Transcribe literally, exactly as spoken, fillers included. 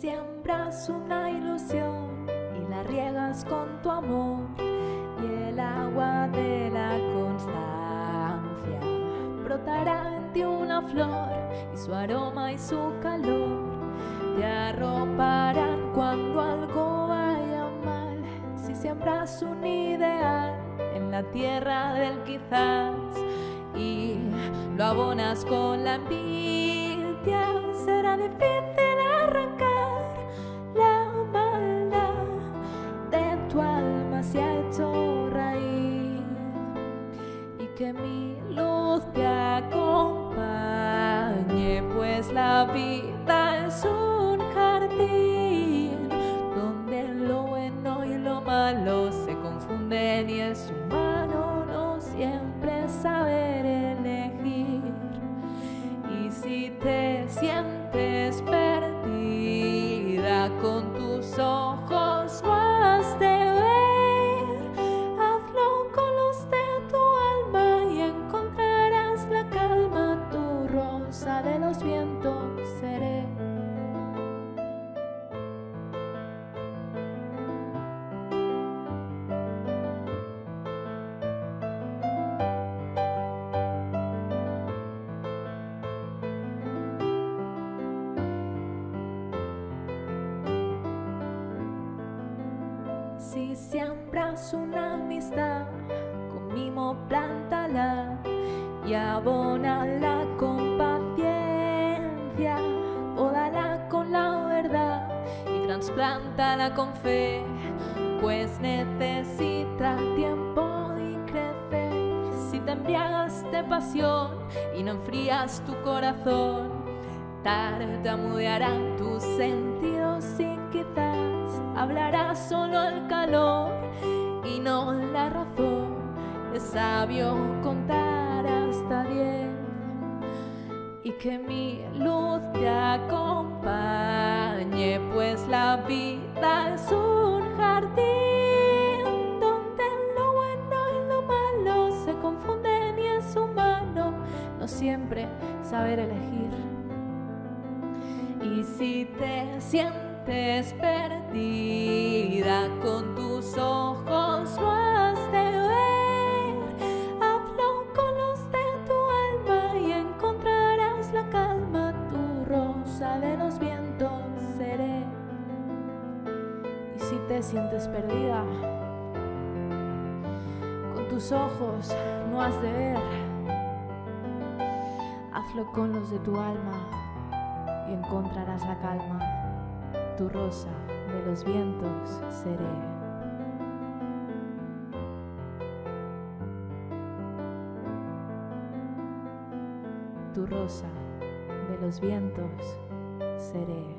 siembras una ilusión y la riegas con tu amor y el agua de la constancia, brotará en ti una flor y su aroma y su calor te arroparán cuando algo vaya mal. Si siembras un ideal en la tierra del quizás y lo abonas con la envidia, será difícil arrancar la maldad de tu alma, se ha hecho raíz. Y que mi luz te acompañe, pues la vida es un jardín donde lo bueno y lo malo se confunden y es humano no siempre saber elegir. Y si te sientes perdida con tus ojos no has de ver, hazlo con los de tu alma y encontrarás la calma. Tu rosa de los vientos seré. Si siembras una amistad, con mimo plántala y abónala con paciencia, pódala con la verdad y trasplántala con fe, pues necesita tiempo y crecer. Si te embriagas de pasión y no enfrías tu corazón, tartamudearán tus sentidos y quizás hablará solo el calor y no la razón. Es sabio contar hasta diez y que mi luz te acompañe, pues la vida es un jardín donde lo bueno y lo malo se confunden y es humano no siempre saber elegir. Y si te sientes perdida con tus ojos no has de ver, hazlo con los de tu alma y encontrarás la calma. Tu rosa de los vientos seré. Y si te sientes perdida con tus ojos no has de ver, hazlo con los de tu alma y encontrarás la calma. Tu rosa de los vientos seré. Tu rosa de los vientos seré.